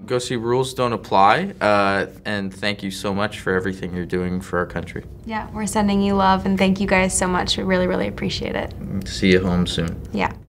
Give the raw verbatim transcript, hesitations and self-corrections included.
Go see Rules Don't Apply, uh, and thank you so much for everything you're doing for our country. Yeah, we're sending you love, and thank you guys so much. We really, really appreciate it. See you home soon. Yeah.